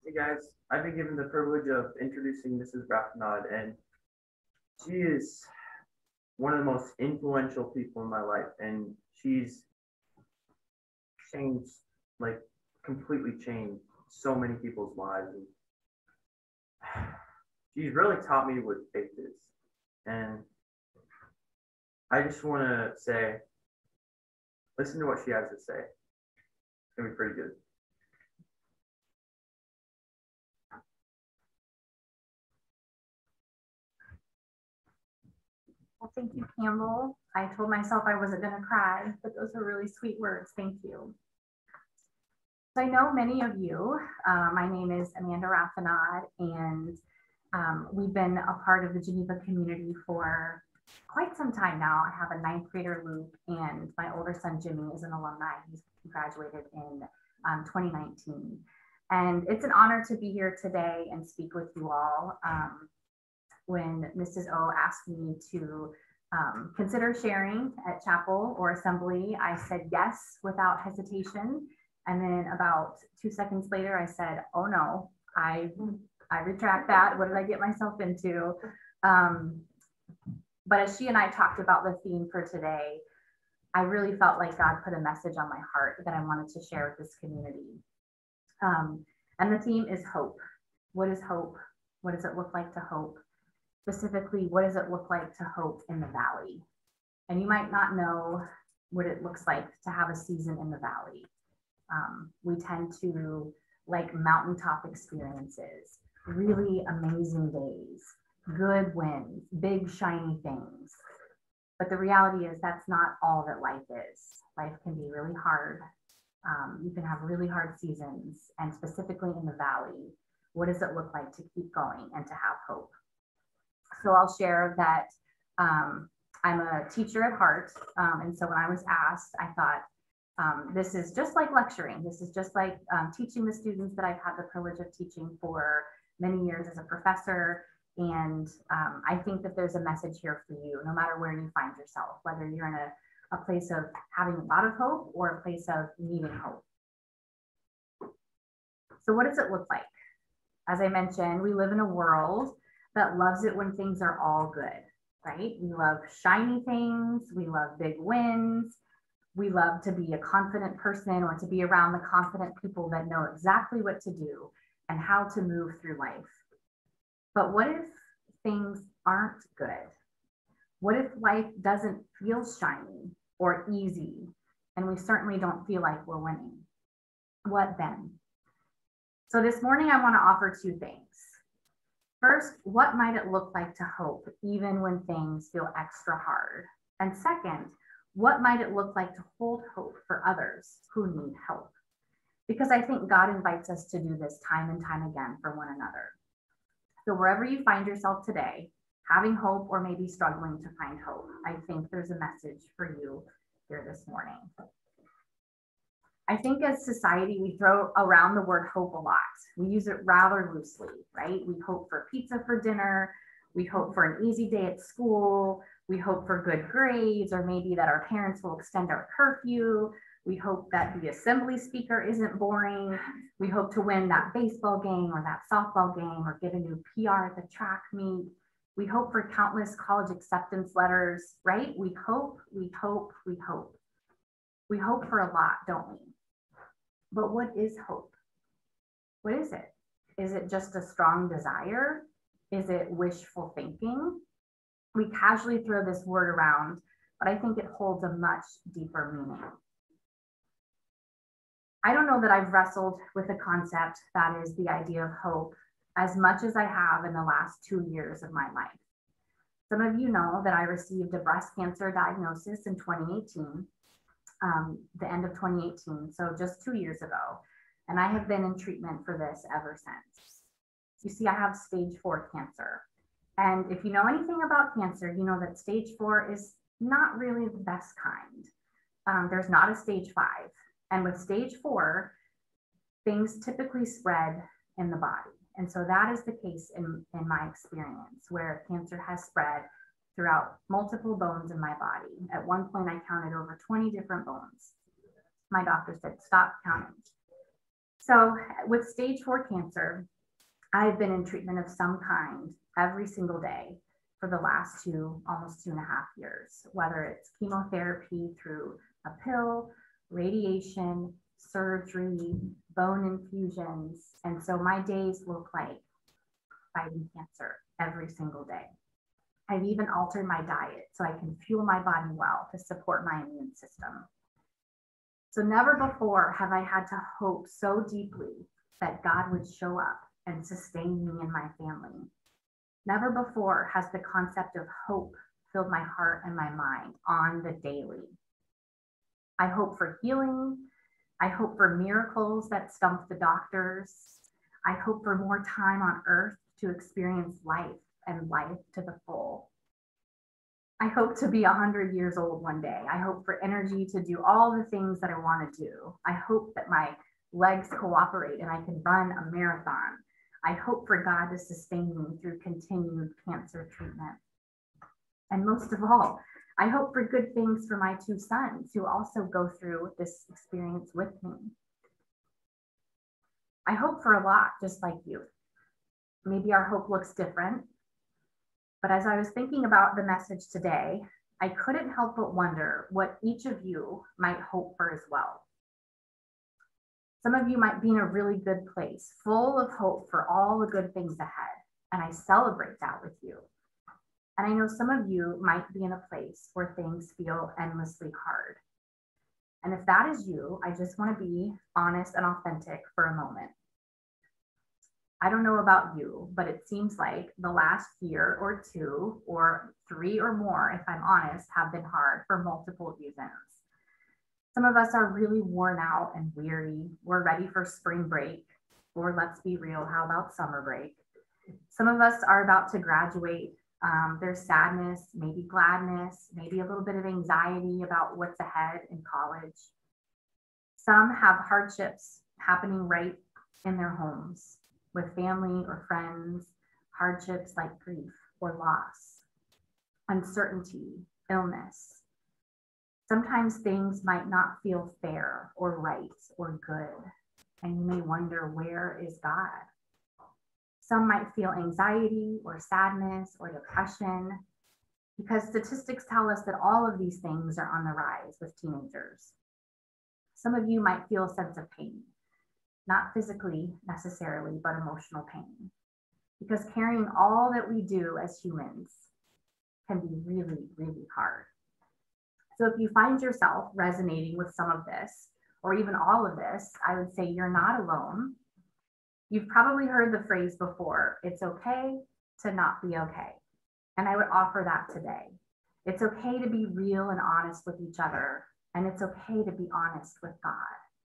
Hey guys, I've been given the privilege of introducing Mrs. Raffenaud, and she is one of the most influential people in my life, and she's changed, like, completely changed so many people's lives. And she's really taught me what faith is, and I just want to say, listen to what she has to say. It's gonna be pretty good. Well, thank you, Campbell. I told myself I wasn't going to cry, but those are really sweet words. Thank you. So I know many of you. My name is Amanda Raffenaud, and we've been a part of the Geneva community for quite some time now. I have a ninth grader, Luke, and my older son, Jimmy, is an alumni. He's graduated in 2019. And it's an honor to be here today and speak with you all. When Mrs. O asked me to consider sharing at chapel or assembly, I said yes without hesitation. And then about 2 seconds later, I said, oh no, I retract that. What did I get myself into? But as she and I talked about the theme for today, I really felt like God put a message on my heart that I wanted to share with this community. And the theme is hope. What is hope? What does it look like to hope? Specifically, what does it look like to hope in the valley? And you might not know what it looks like to have a season in the valley. We tend to like mountaintop experiences, really amazing days, good wins, big shiny things. But the reality is that's not all that life is. Life can be really hard. You can have really hard seasons, and specifically in the valley, what does it look like to keep going and to have hope? So I'll share that I'm a teacher at heart. And so when I was asked, I thought, this is just like lecturing. This is just like teaching the students that I've had the privilege of teaching for many years as a professor. And I think that there's a message here for you, no matter where you find yourself, whether you're in a place of having a lot of hope or a place of needing hope. So what does it look like? As I mentioned, we live in a world that loves it when things are all good, right? We love shiny things. We love big wins. We love to be a confident person or to be around the confident people that know exactly what to do and how to move through life. But what if things aren't good? What if life doesn't feel shiny or easy and we certainly don't feel like we're winning? What then? So this morning I want to offer two things. First, what might it look like to hope even when things feel extra hard? And second, what might it look like to hold hope for others who need help? Because I think God invites us to do this time and time again for one another. So wherever you find yourself today, having hope or maybe struggling to find hope, I think there's a message for you here this morning. I think as society, we throw around the word hope a lot. We use it rather loosely, right? We hope for pizza for dinner. We hope for an easy day at school. We hope for good grades, or maybe that our parents will extend our curfew. We hope that the assembly speaker isn't boring. We hope to win that baseball game or that softball game or get a new PR at the track meet. We hope for countless college acceptance letters, right? We hope, we hope, we hope. We hope for a lot, don't we? But what is hope? What is it? Is it just a strong desire? Is it wishful thinking? We casually throw this word around, but I think it holds a much deeper meaning. I don't know that I've wrestled with a concept that is the idea of hope as much as I have in the last 2 years of my life. Some of you know that I received a breast cancer diagnosis in 2018. The end of 2018, so just 2 years ago. And I have been in treatment for this ever since. You see, I have stage 4 cancer. And if you know anything about cancer, you know that stage 4 is not really the best kind. There's not a stage 5. And with stage 4, things typically spread in the body. And so that is the case in my experience, where cancer has spread throughout multiple bones in my body. At one point, I counted over 20 different bones. My doctor said, stop counting. So with stage 4 cancer, I've been in treatment of some kind every single day for the last almost 2.5 years, whether it's chemotherapy through a pill, radiation, surgery, bone infusions. And so my days look like fighting cancer every single day. I've even altered my diet so I can fuel my body well to support my immune system. So never before have I had to hope so deeply that God would show up and sustain me and my family. Never before has the concept of hope filled my heart and my mind on the daily. I hope for healing. I hope for miracles that stump the doctors. I hope for more time on earth to experience life and life to the full. I hope to be 100 years old one day. I hope for energy to do all the things that I want to do. I hope that my legs cooperate and I can run a marathon. I hope for God to sustain me through continued cancer treatment. And most of all, I hope for good things for my 2 sons who also go through this experience with me. I hope for a lot, just like you. Maybe our hope looks different. But as I was thinking about the message today, I couldn't help but wonder what each of you might hope for as well. Some of you might be in a really good place, full of hope for all the good things ahead, and I celebrate that with you. And I know some of you might be in a place where things feel endlessly hard. And if that is you, I just want to be honest and authentic for a moment. I don't know about you, but it seems like the last year or 2 or 3 or more, if I'm honest, have been hard for multiple reasons. Some of us are really worn out and weary. We're ready for spring break, or let's be real, how about summer break? Some of us are about to graduate. There's sadness, maybe gladness, maybe a little bit of anxiety about what's ahead in college. Some have hardships happening right in their homes with family or friends, hardships like grief or loss, uncertainty, illness. Sometimes things might not feel fair or right or good, and you may wonder, where is God? Some might feel anxiety or sadness or depression, because statistics tell us that all of these things are on the rise with teenagers. Some of you might feel a sense of pain, not physically necessarily, but emotional pain, because carrying all that we do as humans can be really, really hard. So if you find yourself resonating with some of this, or even all of this, I would say you're not alone. You've probably heard the phrase before, it's okay to not be okay. And I would offer that today. It's okay to be real and honest with each other, and it's okay to be honest with God.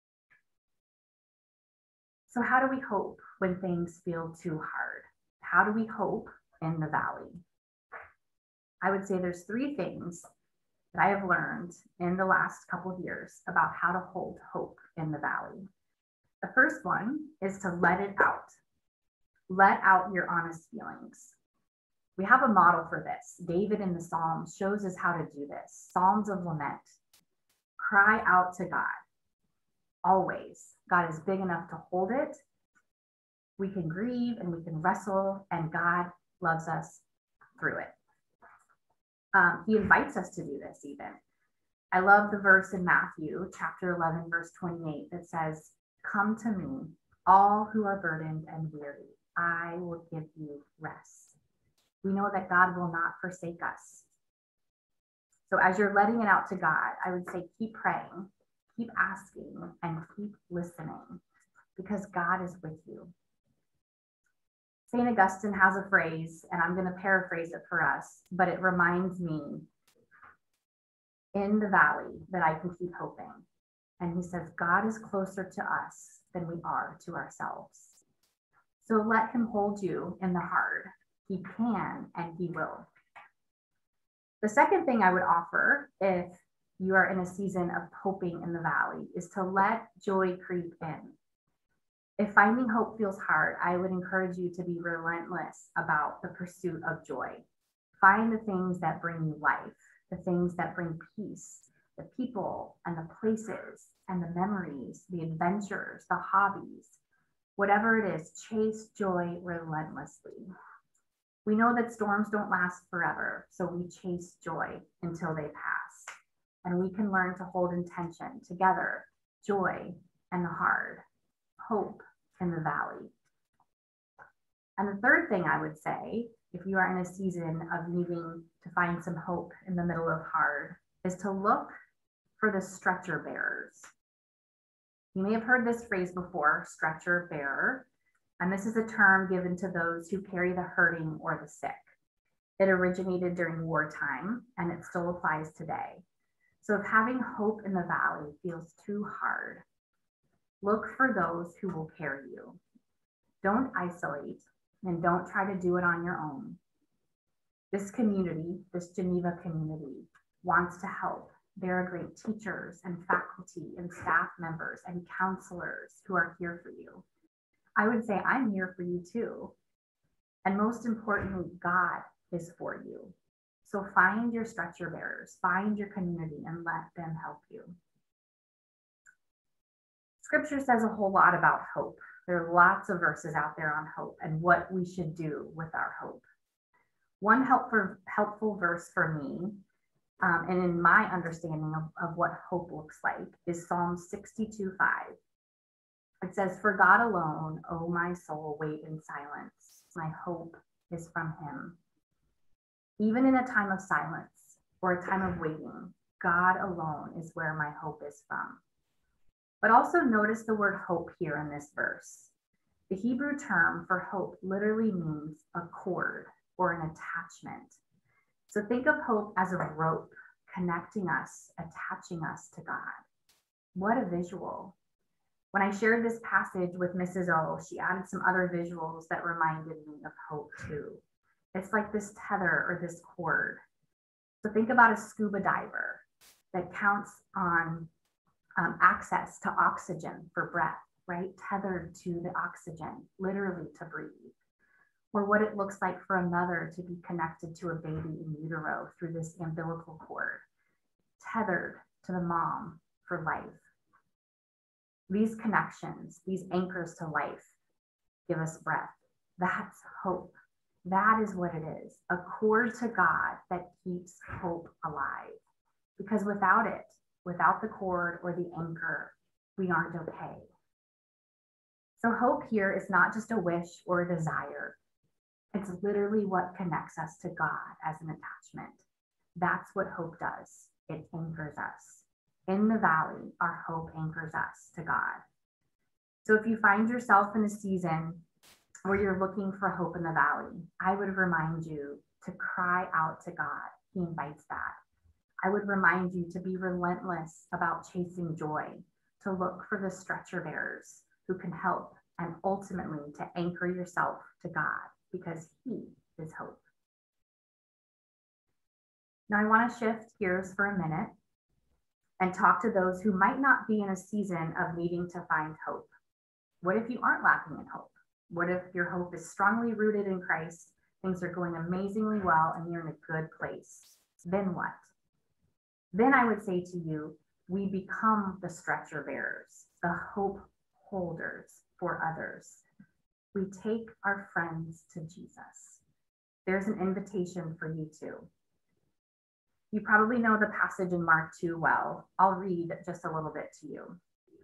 So how do we hope when things feel too hard? How do we hope in the valley? I would say there's 3 things that I have learned in the last couple of years about how to hold hope in the valley. The first one is to let it out. Let out your honest feelings. We have a model for this. David in the Psalms shows us how to do this. Psalms of lament. Cry out to God. Always. God is big enough to hold it. We can grieve and we can wrestle, and God loves us through it. He invites us to do this even. I love the verse in Matthew chapter 11, verse 28 that says, "Come to me, all who are burdened and weary. I will give you rest." We know that God will not forsake us. So as you're letting it out to God, I would say keep praying, keep asking, and keep listening, because God is with you. St. Augustine has a phrase, and I'm going to paraphrase it for us, but it reminds me in the valley that I can keep hoping. And he says, God is closer to us than we are to ourselves. So let him hold you in the hard. He can and he will. The second thing I would offer, if you are in a season of hoping in the valley, is to let joy creep in. If finding hope feels hard, I would encourage you to be relentless about the pursuit of joy. Find the things that bring you life, the things that bring peace, the people and the places and the memories, the adventures, the hobbies, whatever it is, chase joy relentlessly. We know that storms don't last forever, so we chase joy until they pass. And we can learn to hold intention together, joy in the hard, hope in the valley. And the third thing I would say, if you are in a season of needing to find some hope in the middle of hard, is to look for the stretcher bearers. You may have heard this phrase before, stretcher bearer, and this is a term given to those who carry the hurting or the sick. It originated during wartime, and it still applies today. So if having hope in the valley feels too hard, look for those who will carry you. Don't isolate, and don't try to do it on your own. This community, this Geneva community, wants to help. There are great teachers and faculty and staff members and counselors who are here for you. I would say I'm here for you too. And most importantly, God is for you. So find your stretcher bearers, find your community, and let them help you. Scripture says a whole lot about hope. There are lots of verses out there on hope and what we should do with our hope. One helpful verse for me, and in my understanding of what hope looks like, is Psalm 62:5. It says, "For God alone, O my soul, wait in silence. My hope is from him." Even in a time of silence or a time of waiting, God alone is where my hope is from. But also notice the word hope here in this verse. The Hebrew term for hope literally means a cord or an attachment. So think of hope as a rope connecting us, attaching us to God. What a visual. When I shared this passage with Mrs. O, she added some other visuals that reminded me of hope too. It's like this tether or this cord. So think about a scuba diver that counts on access to oxygen for breath, right? Tethered to the oxygen, literally to breathe. Or what it looks like for a mother to be connected to a baby in utero through this umbilical cord, tethered to the mom for life. These connections, these anchors to life, give us breath. That's hope. That is what it is, a cord to God that keeps hope alive. Because without it, without the cord or the anchor, we aren't okay. So hope here is not just a wish or a desire. It's literally what connects us to God as an attachment. That's what hope does. It anchors us. In the valley, our hope anchors us to God. So if you find yourself in a season where you're looking for hope in the valley, I would remind you to cry out to God. He invites that. I would remind you to be relentless about chasing joy, to look for the stretcher bearers who can help, and ultimately to anchor yourself to God because he is hope. Now I want to shift gears for a minute and talk to those who might not be in a season of needing to find hope. What if you aren't lacking in hope? What if your hope is strongly rooted in Christ, things are going amazingly well, and you're in a good place? Then what? Then I would say to you, we become the stretcher bearers, the hope holders for others. We take our friends to Jesus. There's an invitation for you too. You probably know the passage in Mark 2 well. I'll read just a little bit to you.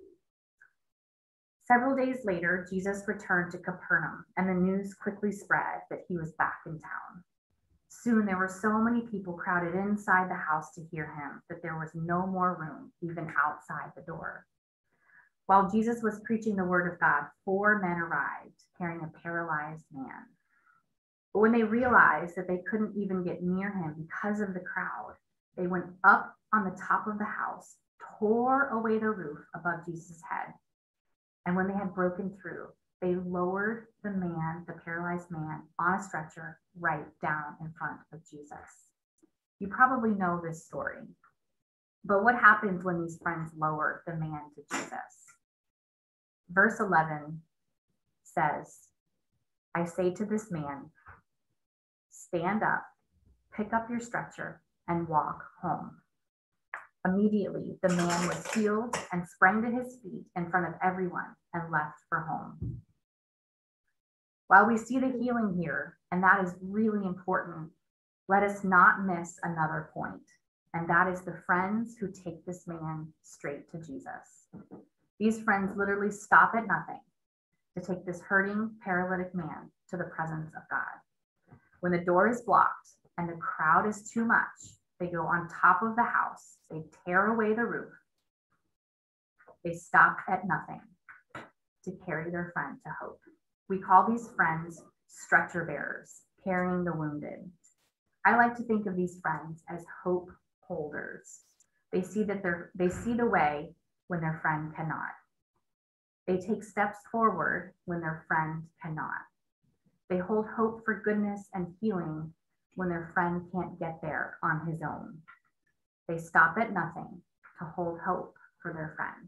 Several days later, Jesus returned to Capernaum, and the news quickly spread that he was back in town. Soon there were so many people crowded inside the house to hear him that there was no more room, even outside the door. While Jesus was preaching the word of God, 4 men arrived carrying a paralyzed man. But when they realized that they couldn't even get near him because of the crowd, they went up on the top of the house, tore away the roof above Jesus' head. And when they had broken through, they lowered the man, the paralyzed man, on a stretcher right down in front of Jesus. You probably know this story. But what happened when these friends lowered the man to Jesus? Verse 11 says, "I say to this man, stand up, pick up your stretcher, and walk home." Immediately, the man was healed and sprang to his feet in front of everyone and left for home. While we see the healing here, and that is really important, let us not miss another point, and that is the friends who take this man straight to Jesus. These friends literally stop at nothing to take this hurting, paralytic man to the presence of God. When the door is blocked and the crowd is too much, they go on top of the house, they tear away the roof, they stop at nothing to carry their friend to hope. We call these friends stretcher bearers, carrying the wounded. I like to think of these friends as hope holders. They see the way when their friend cannot. They take steps forward when their friend cannot. They hold hope for goodness and healing when their friend can't get there on his own. They stop at nothing to hold hope for their friend.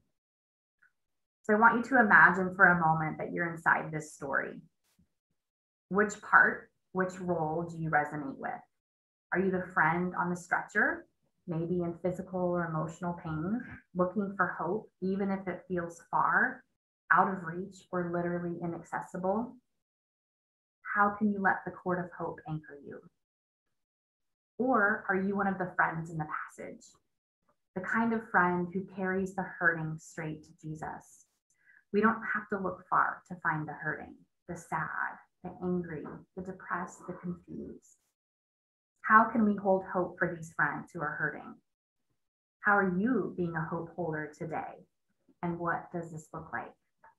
So I want you to imagine for a moment that you're inside this story. Which role do you resonate with? Are you the friend on the stretcher, maybe in physical or emotional pain, looking for hope, even if it feels far, out of reach, or literally inaccessible? How can you let the cord of hope anchor you? Or are you one of the friends in the passage? The kind of friend who carries the hurting straight to Jesus. We don't have to look far to find the hurting, the sad, the angry, the depressed, the confused. How can we hold hope for these friends who are hurting? How are you being a hope holder today? And what does this look like?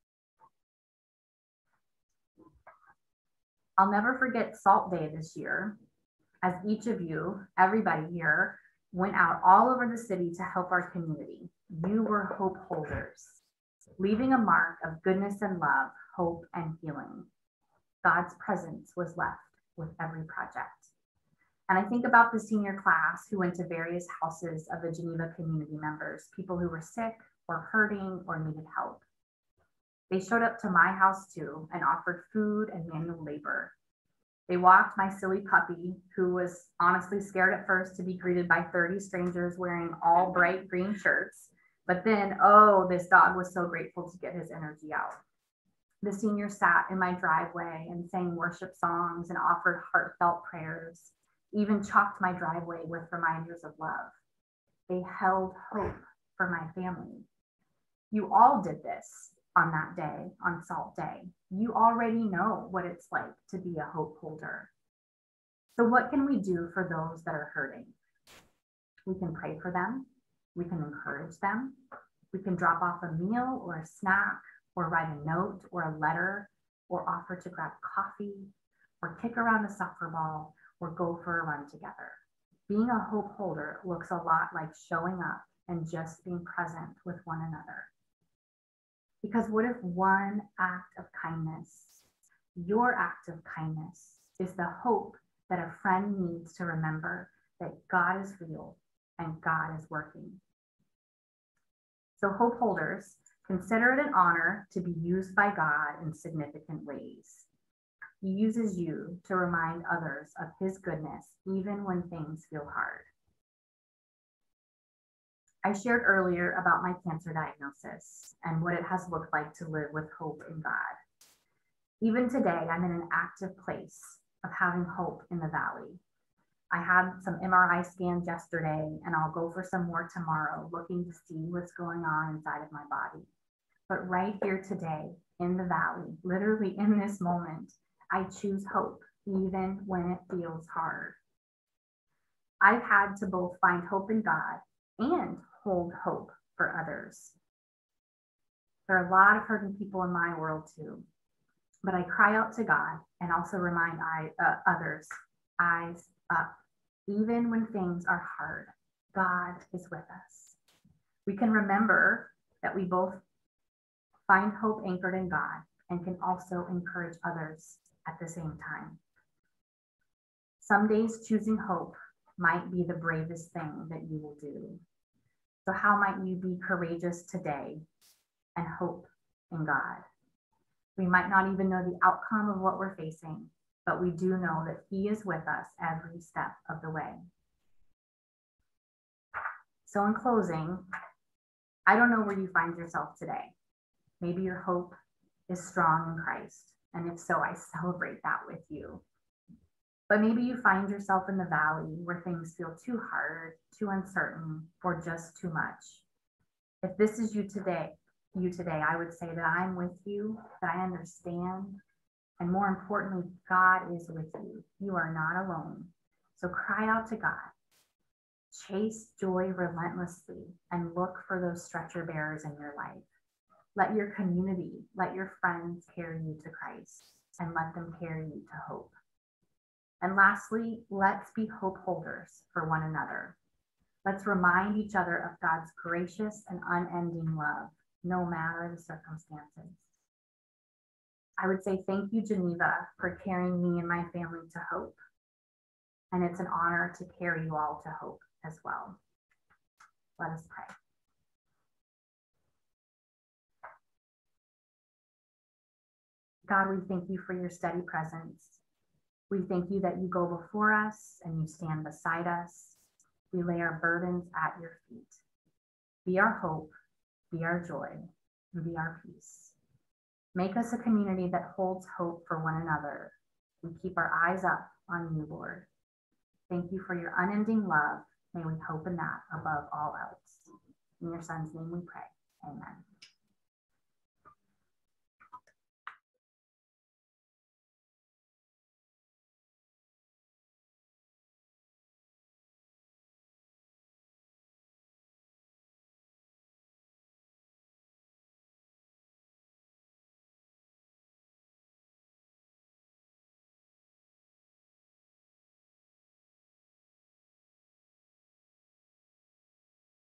I'll never forget Salt Day this year, as each of you, everybody here, went out all over the city to help our community. You were hope holders, leaving a mark of goodness and love, hope and healing. God's presence was left with every project. And I think about the senior class who went to various houses of the Geneva community members, people who were sick or hurting or needed help. They showed up to my house too and offered food and manual labor. They walked my silly puppy, who was honestly scared at first to be greeted by 30 strangers wearing all bright green shirts. But then, oh, this dog was so grateful to get his energy out. The seniors sat in my driveway and sang worship songs and offered heartfelt prayers, even chalked my driveway with reminders of love. They held hope for my family. You all did this on that day, on Salt Day. You already know what it's like to be a hope holder. So what can we do for those that are hurting? We can pray for them. We can encourage them. We can drop off a meal or a snack, or write a note or a letter, or offer to grab coffee, or kick around a soccer ball, or go for a run together. Being a hope holder looks a lot like showing up and just being present with one another. Because what if one act of kindness, your act of kindness, is the hope that a friend needs to remember that God is real and God is working? So hope holders, consider it an honor to be used by God in significant ways. He uses you to remind others of his goodness, even when things feel hard. I shared earlier about my cancer diagnosis and what it has looked like to live with hope in God. Even today, I'm in an active place of having hope in the valley. I had some MRI scans yesterday, and I'll go for some more tomorrow, looking to see what's going on inside of my body. But right here today, in the valley, literally in this moment, I choose hope, even when it feels hard. I've had to both find hope in God and hold hope for others. There are a lot of hurting people in my world too, but I cry out to God and also remind others, eyes up. Even when things are hard, God is with us. We can remember that we both find hope anchored in God and can also encourage others at the same time. Some days choosing hope might be the bravest thing that you will do. So how might you be courageous today and hope in God? We might not even know the outcome of what we're facing, but we do know that he is with us every step of the way. So in closing, I don't know where you find yourself today. Maybe your hope is strong in Christ. And if so, I celebrate that with you. But maybe you find yourself in the valley where things feel too hard, too uncertain, or just too much. If this is you today, I would say that I'm with you, that I understand, and more importantly, God is with you. You are not alone. So cry out to God. Chase joy relentlessly and look for those stretcher bearers in your life. Let your community, let your friends carry you to Christ, and let them carry you to hope. And lastly, let's be hope holders for one another. Let's remind each other of God's gracious and unending love, no matter the circumstances. I would say thank you, Geneva, for carrying me and my family to hope. And it's an honor to carry you all to hope as well. Let us pray. God, we thank you for your steady presence. We thank you that you go before us and you stand beside us. We lay our burdens at your feet. Be our hope, be our joy, and be our peace. Make us a community that holds hope for one another. We keep our eyes up on you, Lord. Thank you for your unending love. May we hope in that above all else. In your son's name we pray. Amen.